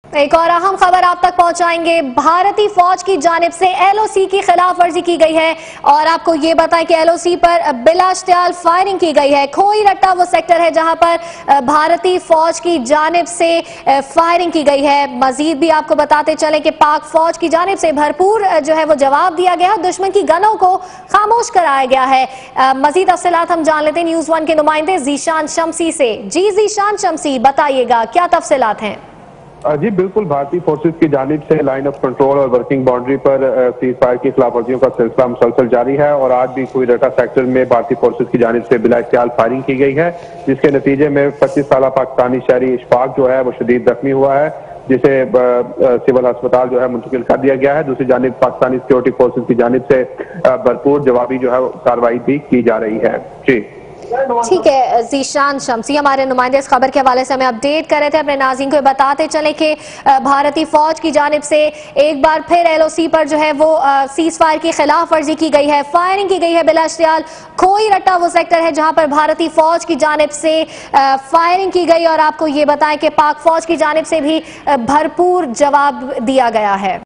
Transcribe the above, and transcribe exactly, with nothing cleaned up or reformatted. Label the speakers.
Speaker 1: एक और अहम खबर आप तक पहुंचाएंगे। भारतीय फौज की जानिब से एलओसी की खिलाफ वर्जी की गई है और आपको ये बताएं कि एलओसी पर बिलाश्तियाल फायरिंग की गई है। खोई रट्टा वो सेक्टर है जहां पर भारतीय फौज की जानिब से फायरिंग की गई है। मजीद भी आपको बताते चले कि पाक फौज की जानिब से भरपूर जो है वो जवाब दिया गया, दुश्मन की गनों को खामोश कराया गया है। मजीद तफसीलात हम जान लेते हैं न्यूज वन के नुमाइंदे जीशान शमसी से। जी जीशान शमसी, बताइएगा क्या तफसीलात हैं?
Speaker 2: जी बिल्कुल, भारतीय फोर्सेस की जानिब से लाइन ऑफ कंट्रोल और वर्किंग बाउंड्री पर सीज फायर की खिलाफ वर्जियों का सिलसिला मुसलसल जारी है और आज भी कोई रटा सेक्टर में भारतीय फोर्सेस की जानिब से बिलाश्तियाल फायरिंग की गई है, जिसके नतीजे में पच्चीस साल पाकिस्तानी शहरी इशफाक जो है वो शदीद जख्मी हुआ है, जिसे सिविल अस्पताल जो है मुंतकिल कर दिया गया है। दूसरी जानिब पाकिस्तानी सिक्योरिटी फोर्सेस की जानिब से भरपूर जवाबी जो है कार्रवाई भी की जा रही है। जी
Speaker 1: ठीक है, जीशान शमसी हमारे नुमाइंदे इस खबर के हवाले से हमें अपडेट कर रहे थे। अपने नाज़रीन को बताते चले कि भारतीय फौज की जानिब से एक बार फिर एलओसी पर जो है वो सीज फायर की खिलाफ वर्जी की गई है, फायरिंग की गई है। बिलाश्तियाल खोई रट्टा वो सेक्टर है जहां पर भारतीय फौज की जानिब से फायरिंग की गई और आपको ये बताएं कि पाक फौज की जानिब से भी भरपूर जवाब दिया गया है।